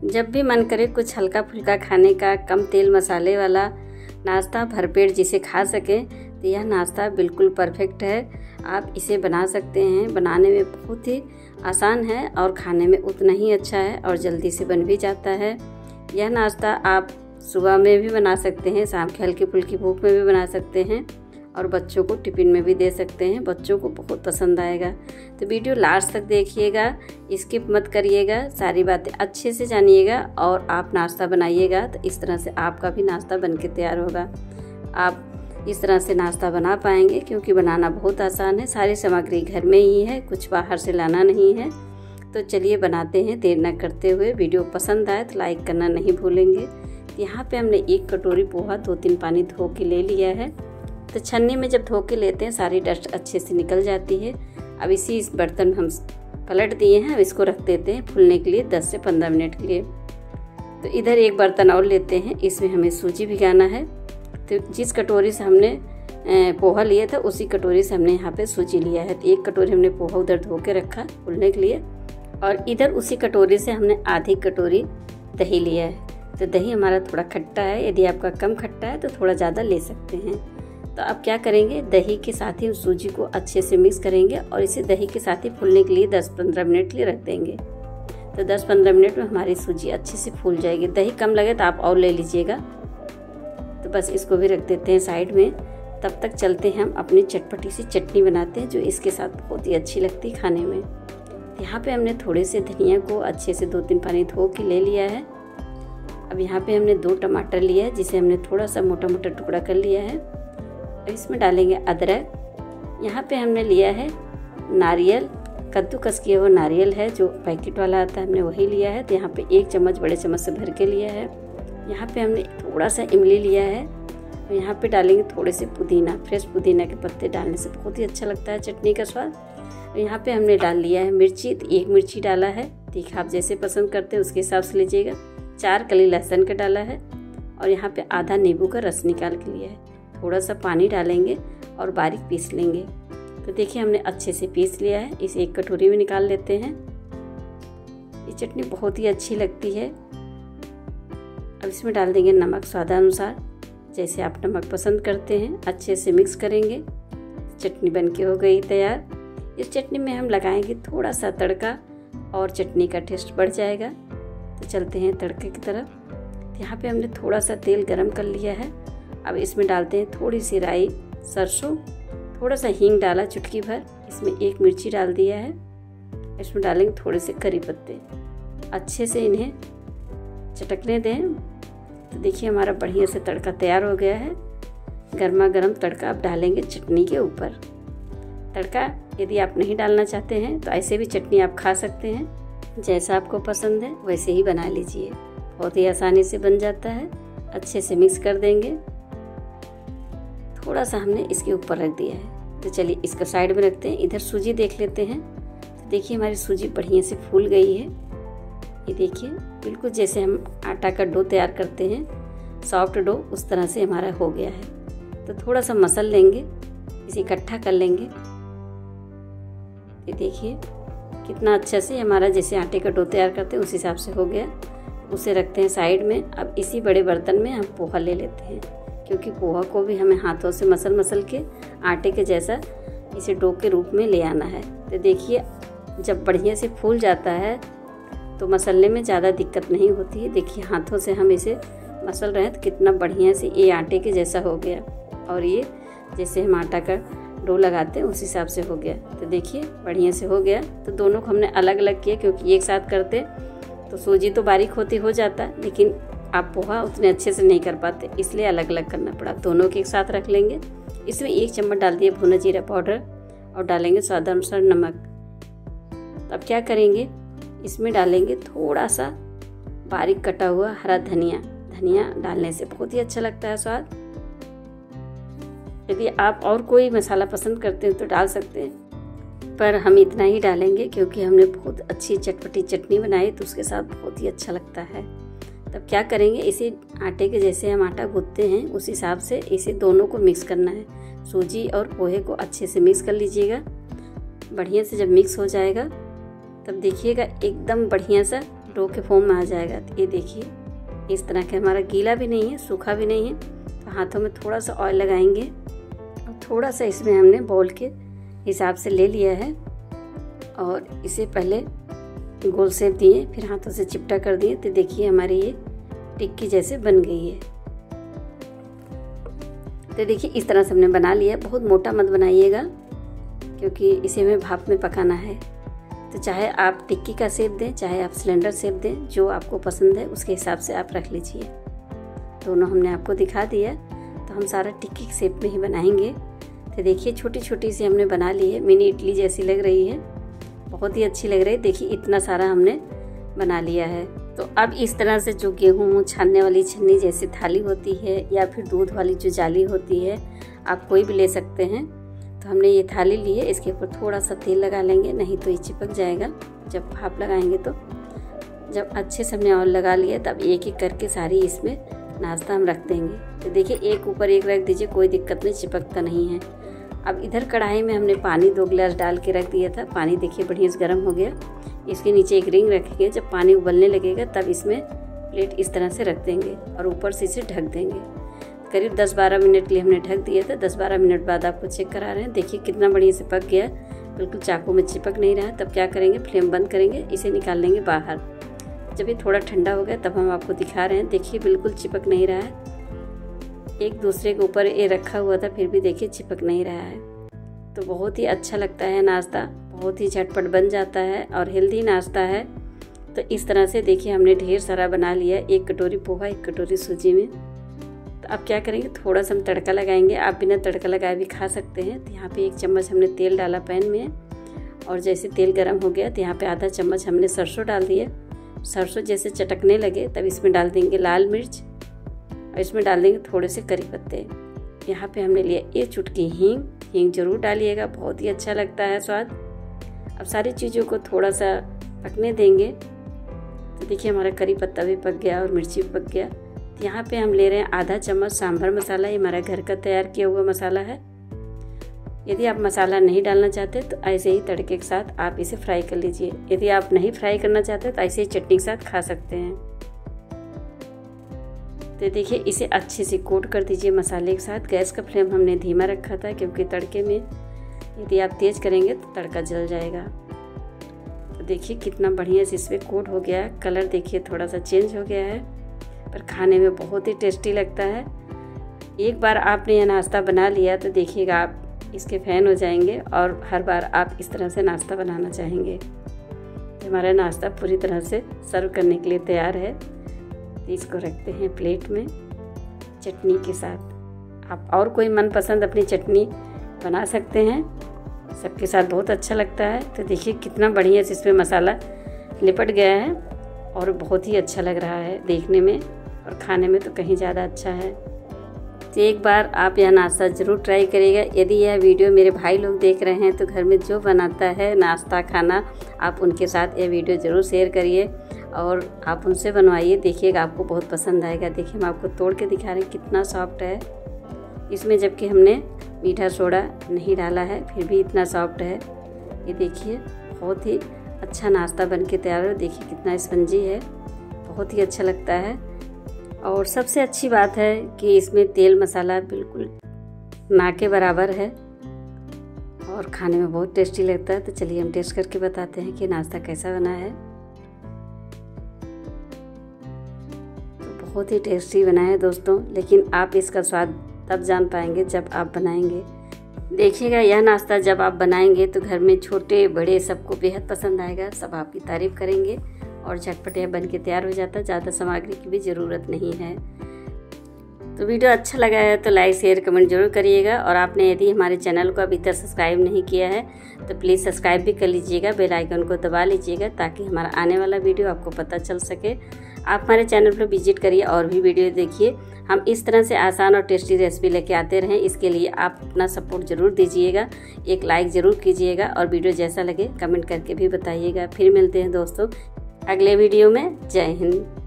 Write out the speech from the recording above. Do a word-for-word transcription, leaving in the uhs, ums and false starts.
जब भी मन करे कुछ हल्का फुल्का खाने का, कम तेल मसाले वाला नाश्ता भरपेट जिसे खा सकें, तो यह नाश्ता बिल्कुल परफेक्ट है। आप इसे बना सकते हैं। बनाने में बहुत ही आसान है और खाने में उतना ही अच्छा है और जल्दी से बन भी जाता है। यह नाश्ता आप सुबह में भी बना सकते हैं, शाम की हल्की फुल्की भूख में भी बना सकते हैं और बच्चों को टिफ़िन में भी दे सकते हैं। बच्चों को बहुत पसंद आएगा। तो वीडियो लास्ट तक देखिएगा, स्किप मत करिएगा, सारी बातें अच्छे से जानिएगा और आप नाश्ता बनाइएगा तो इस तरह से आपका भी नाश्ता बनके तैयार होगा। आप इस तरह से नाश्ता बना पाएंगे क्योंकि बनाना बहुत आसान है। सारी सामग्री घर में ही है, कुछ बाहर से लाना नहीं है। तो चलिए बनाते हैं देर न करते हुए। वीडियो पसंद आए तो लाइक करना नहीं भूलेंगे। यहाँ पे हमने एक कटोरी पोहा दो तीन पानी धो के ले लिया है। तो छन्नी में जब धो के लेते हैं सारी डस्ट अच्छे से निकल जाती है। अब इसी इस बर्तन में हम पलट दिए हैं। अब इसको रख देते हैं फूलने के लिए दस से पंद्रह मिनट के लिए। तो इधर एक बर्तन और लेते हैं, इसमें हमें सूजी भिगाना है। तो जिस कटोरी से हमने पोहा लिया था उसी कटोरी से हमने यहाँ पे सूजी लिया है। तो एक कटोरी हमने पोहा उधर धो के रखा फूलने के लिए और इधर उसी कटोरी से हमने आधी कटोरी दही लिया है। तो दही हमारा थोड़ा खट्टा है, यदि आपका कम खट्टा है तो थोड़ा ज़्यादा ले सकते हैं। तो अब क्या करेंगे, दही के साथ ही सूजी को अच्छे से मिक्स करेंगे और इसे दही के साथ ही फूलने के लिए दस पंद्रह मिनट के लिए रख देंगे। तो दस पंद्रह मिनट में हमारी सूजी अच्छे से फूल जाएगी। दही कम लगे तो आप और ले लीजिएगा। तो बस इसको भी रख देते हैं साइड में। तब तक चलते हैं हम अपनी चटपटी सी चटनी बनाते हैं जो इसके साथ बहुत ही अच्छी लगती है खाने में। यहाँ पे हमने थोड़े से धनिया को अच्छे से दो तीन पानी धो के ले लिया है। अब यहाँ पे हमने दो टमाटर लिया है जिसे हमने थोड़ा सा मोटा मोटा टुकड़ा कर लिया है। अब इसमें डालेंगे अदरक। यहाँ पे हमने लिया है नारियल, कद्दूकस किया हुआ नारियल है जो पैकेट वाला आता है, हमने वही लिया है। तो यहाँ पे एक चम्मच बड़े चम्मच से भर के लिया है। यहाँ पे हमने थोड़ा सा इमली लिया है और यहाँ पे डालेंगे थोड़े से पुदीना। फ्रेश पुदीना के पत्ते डालने से बहुत ही अच्छा लगता है चटनी का स्वाद। और यहाँ पे हमने डाल लिया है मिर्ची, तो एक मिर्ची डाला है, तीखा आप जैसे पसंद करते हैं उसके हिसाब से लीजिएगा। चार कली लहसुन का डाला है और यहाँ पे आधा नींबू का रस निकाल के लिया है। थोड़ा सा पानी डालेंगे और बारीक पीस लेंगे। तो देखिए हमने अच्छे से पीस लिया है। इसे एक कटोरी में निकाल लेते हैं। ये चटनी बहुत ही अच्छी लगती है। अब इसमें डाल देंगे नमक स्वादानुसार, जैसे आप नमक पसंद करते हैं। अच्छे से मिक्स करेंगे। चटनी बनके हो गई तैयार। इस चटनी में हम लगाएंगे थोड़ा सा तड़का और चटनी का टेस्ट बढ़ जाएगा। तो चलते हैं तड़के की तरफ। यहाँ पे हमने थोड़ा सा तेल गरम कर लिया है। अब इसमें डालते हैं थोड़ी सी राई, सरसों, थोड़ा सा हींग डाला चुटकी भर। इसमें एक मिर्ची डाल दिया है। इसमें डालेंगे थोड़े से करी पत्ते। अच्छे से इन्हें चटकने दें। तो देखिए हमारा बढ़िया से तड़का तैयार हो गया है। गर्मा गर्म तड़का अब डालेंगे चटनी के ऊपर। तड़का यदि आप नहीं डालना चाहते हैं तो ऐसे भी चटनी आप खा सकते हैं, जैसा आपको पसंद है वैसे ही बना लीजिए। बहुत ही आसानी से बन जाता है। अच्छे से मिक्स कर देंगे। थोड़ा सा हमने इसके ऊपर रख दिया है। तो चलिए इसको साइड में रखते हैं। इधर सूजी देख लेते हैं। तो देखिए हमारी सूजी बढ़िया से फूल गई है। ये देखिए बिल्कुल जैसे हम आटा का डो तैयार करते हैं, सॉफ्ट डो, उस तरह से हमारा हो गया है। तो थोड़ा सा मसल लेंगे, इसे इकट्ठा कर लेंगे। ये देखिए कितना अच्छा से हमारा जैसे आटे का डो तैयार करते हैं उस हिसाब से हो गया। उसे रखते हैं साइड में। अब इसी बड़े बर्तन में हम पोहा ले लेते हैं, क्योंकि पोहा को भी हमें हाथों से मसल मसल के आटे के जैसा इसे डो के रूप में ले आना है। तो देखिए जब बढ़िया से फूल जाता है तो मसलने में ज़्यादा दिक्कत नहीं होती है। देखिए हाथों से हम इसे मसल रहे हैं तो कितना बढ़िया से ये आटे के जैसा हो गया और ये जैसे हम आटा का डो लगाते हैं उस हिसाब से हो गया। तो देखिए बढ़िया से हो गया। तो दोनों को हमने अलग अलग किया, क्योंकि एक साथ करते तो सूजी तो बारीक होती हो जाता, लेकिन आप पोहा उतने अच्छे से नहीं कर पाते, इसलिए अलग अलग करना पड़ा। दोनों के एक साथ रख लेंगे। इसमें एक चम्मच डाल दिए भुना जीरा पाउडर और डालेंगे स्वादानुसार नमक। अब क्या करेंगे, इसमें डालेंगे थोड़ा सा बारीक कटा हुआ हरा धनिया। धनिया डालने से बहुत ही अच्छा लगता है स्वाद। यदि आप और कोई मसाला पसंद करते हैं तो डाल सकते हैं, पर हम इतना ही डालेंगे क्योंकि हमने बहुत अच्छी चटपटी चटनी बनाई तो उसके साथ बहुत ही अच्छा लगता है। तब क्या करेंगे, इसे आटे के जैसे हम आटा गूंथते हैं उस हिसाब से इसे दोनों को मिक्स करना है। सूजी और पोहे को अच्छे से मिक्स कर लीजिएगा। बढ़िया से जब मिक्स हो जाएगा तब देखिएगा एकदम बढ़िया सा डो के फॉर्म में आ जाएगा। तो ये देखिए इस तरह के, हमारा गीला भी नहीं है सूखा भी नहीं है। तो हाथों में थोड़ा सा ऑयल लगाएंगे और थोड़ा सा इसमें हमने बॉल के हिसाब से ले लिया है और इसे पहले गोल शेप दिए, फिर हाथों से चिपटा कर दिए। तो देखिए हमारी ये टिक्की जैसे बन गई है। तो देखिए इस तरह से हमने बना लिया। बहुत मोटा मत बनाइएगा क्योंकि इसे हमें भाप में पकाना है। तो चाहे आप टिक्की का शेप दें, चाहे आप सिलेंडर शेप दें, जो आपको पसंद है उसके हिसाब से आप रख लीजिए। दोनों हमने आपको दिखा दिया। तो हम सारा टिक्की के शेप में ही बनाएंगे। तो देखिए छोटी छोटी सी हमने बना ली है, मिनी इडली जैसी लग रही है, बहुत ही अच्छी लग रही है। देखिए इतना सारा हमने बना लिया है। तो अब इस तरह से जो गेहूँ छानने वाली छन्नी जैसी थाली होती है या फिर दूध वाली जो जाली होती है, आप कोई भी ले सकते हैं। तो हमने ये थाली ली है, इसके ऊपर थोड़ा सा तेल लगा लेंगे, नहीं तो ये चिपक जाएगा जब भाप लगाएंगे। तो जब अच्छे से हमने ऑयल लगा लिया तब एक एक करके सारी इसमें नाश्ता हम रख देंगे। तो देखिए एक ऊपर एक रख दीजिए, कोई दिक्कत नहीं, चिपकता नहीं है। अब इधर कढ़ाई में हमने पानी दो गिलास डाल के रख दिया था। पानी देखिए बढ़िया से गर्म हो गया। इसके नीचे एक रिंग रखेंगे, जब पानी उबलने लगेगा तब इसमें प्लेट इस तरह से रख देंगे और ऊपर से इसे ढक देंगे। करीब दस बारह मिनट के लिए हमने ढक दिया था। दस बारह मिनट बाद आपको चेक करा रहे हैं। देखिए कितना बढ़िया से पक गया, बिल्कुल चाकू में चिपक नहीं रहा है। तब क्या करेंगे, फ्लेम बंद करेंगे, इसे निकाल लेंगे बाहर। जब ये थोड़ा ठंडा हो गया तब हम आपको दिखा रहे हैं। देखिए बिल्कुल चिपक नहीं रहा है, एक दूसरे के ऊपर ये रखा हुआ था फिर भी देखिए चिपक नहीं रहा है। तो बहुत ही अच्छा लगता है नाश्ता, बहुत ही झटपट बन जाता है और हेल्दी नाश्ता है। तो इस तरह से देखिए हमने ढेर सारा बना लिया, एक कटोरी पोहा, एक कटोरी सूजी में। तो अब क्या करेंगे, थोड़ा सा हम तड़का लगाएंगे। आप बिना तड़का लगाए भी खा सकते हैं। तो यहाँ पे एक चम्मच हमने तेल डाला पैन में और जैसे तेल गर्म हो गया तो यहाँ पे आधा चम्मच हमने सरसों डाल दिया। सरसों जैसे चटकने लगे तब इसमें डाल देंगे लाल मिर्च और इसमें डाल देंगे थोड़े से करी पत्ते। यहाँ पे हमने लिया एक चुटकी हींग। हींग जरूर डालिएगा, बहुत ही अच्छा लगता है स्वाद। अब सारी चीज़ों को थोड़ा सा पकने देंगे। तो देखिए हमारा करी पत्ता भी पक गया और मिर्ची भी पक गया। तो यहाँ पे हम ले रहे हैं आधा चम्मच सांभर मसाला। ये हमारा घर का तैयार किया हुआ मसाला है। यदि आप मसाला नहीं डालना चाहते तो ऐसे ही तड़के के साथ आप इसे फ्राई कर लीजिए। यदि आप नहीं फ्राई करना चाहते तो ऐसे ही चटनी के साथ खा सकते हैं। तो देखिए इसे अच्छे से कोट कर दीजिए मसाले के साथ। गैस का फ्लेम हमने धीमा रखा था क्योंकि तड़के में यदि आप तेज़ करेंगे तो तड़का जल जाएगा। तो देखिए कितना बढ़िया से इसमें कोट हो गया है। कलर देखिए थोड़ा सा चेंज हो गया है पर खाने में बहुत ही टेस्टी लगता है। एक बार आपने यह नाश्ता बना लिया तो देखिएगा आप इसके फ़ैन हो जाएंगे और हर बार आप इस तरह से नाश्ता बनाना चाहेंगे। तो हमारा नाश्ता पूरी तरह से सर्व करने के लिए तैयार है। तो इसको रखते हैं प्लेट में चटनी के साथ। आप और कोई मनपसंद अपनी चटनी बना सकते हैं, सबके साथ बहुत अच्छा लगता है। तो देखिए कितना बढ़िया से इसमें मसाला लिपट गया है और बहुत ही अच्छा लग रहा है देखने में और खाने में तो कहीं ज़्यादा अच्छा है। तो एक बार आप यह नाश्ता ज़रूर ट्राई करिएगा। यदि यह वीडियो मेरे भाई लोग देख रहे हैं तो घर में जो बनाता है नाश्ता खाना, आप उनके साथ यह वीडियो ज़रूर शेयर करिए और आप उनसे बनवाइए। देखिएगा आपको बहुत पसंद आएगा। देखिए हम आपको तोड़ के दिखा रहे हैं कितना सॉफ्ट है। इसमें जबकि हमने मीठा सोडा नहीं डाला है फिर भी इतना सॉफ्ट है। ये देखिए बहुत ही अच्छा नाश्ता बन के तैयार है। देखिए कितना स्पंजी है, बहुत ही अच्छा लगता है। और सबसे अच्छी बात है कि इसमें तेल मसाला बिल्कुल ना के बराबर है और खाने में बहुत टेस्टी लगता है। तो चलिए हम टेस्ट करके बताते हैं कि नाश्ता कैसा बना है। तो बहुत ही टेस्टी बना है दोस्तों, लेकिन आप इसका स्वाद तब जान पाएंगे जब आप बनाएंगे। देखिएगा यह नाश्ता जब आप बनाएंगे तो घर में छोटे बड़े सबको बेहद पसंद आएगा। सब आपकी तारीफ करेंगे और झटपट यह बन के तैयार हो जाता है। ज़्यादा सामग्री की भी ज़रूरत नहीं है। तो वीडियो अच्छा लगा है तो लाइक शेयर कमेंट जरूर करिएगा। और आपने यदि हमारे चैनल को अभी तक सब्सक्राइब नहीं किया है तो प्लीज़ सब्सक्राइब भी कर लीजिएगा, बेल आइकन को दबा लीजिएगा ताकि हमारा आने वाला वीडियो आपको पता चल सके। आप हमारे चैनल पर विजिट करिए और भी वीडियो देखिए। हम इस तरह से आसान और टेस्टी रेसिपी लेके आते रहें, इसके लिए आप अपना सपोर्ट ज़रूर दीजिएगा। एक लाइक ज़रूर कीजिएगा और वीडियो जैसा लगे कमेंट करके भी बताइएगा। फिर मिलते हैं दोस्तों अगले वीडियो में। जय हिंद।